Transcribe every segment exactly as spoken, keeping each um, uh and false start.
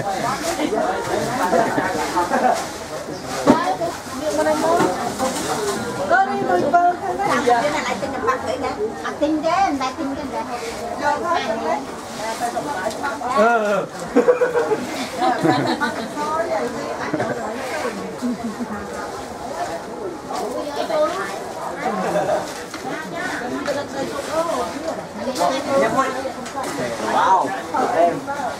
có đi mười bơ cái này lại tin nhập bạc vậy nè, à tin thế, anh lại tin cái này, rồi thôi đấy. Ờ. Wow, em.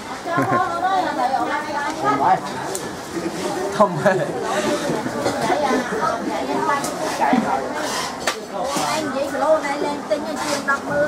Không hề. Anh vậy lô này lên tinh anh chuyên đọc mưa.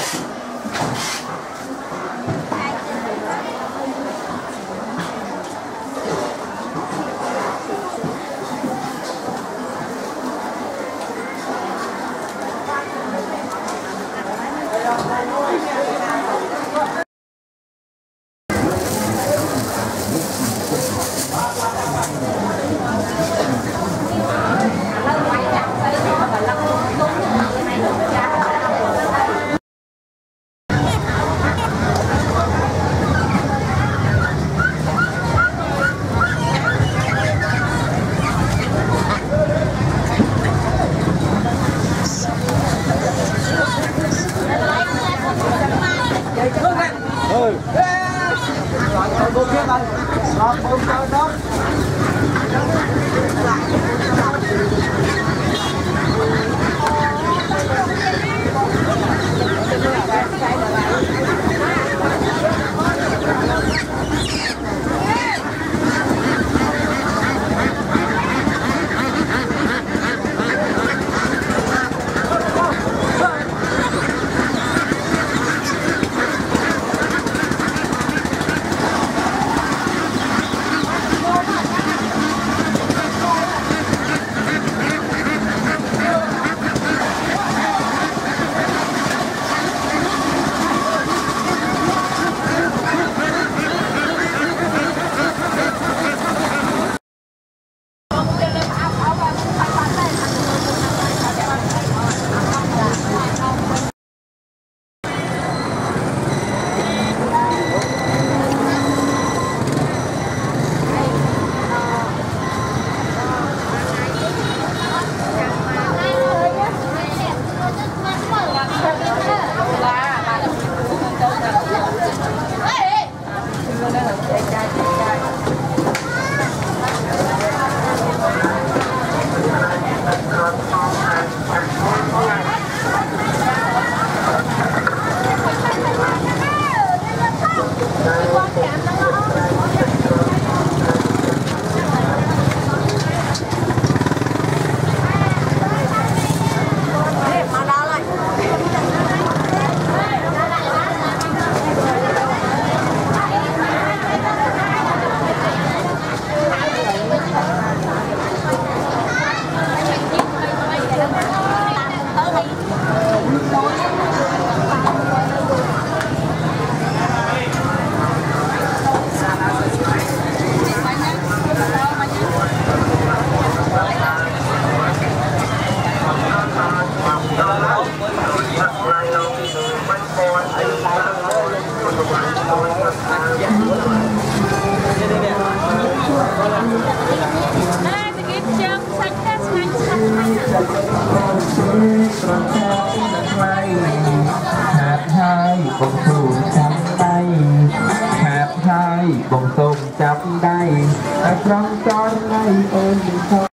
Ừ. Cô kia đây. Rồi, cô chơi đó. bông thù chắp tay hạt hai bông tôm chắp tay trong con này ơn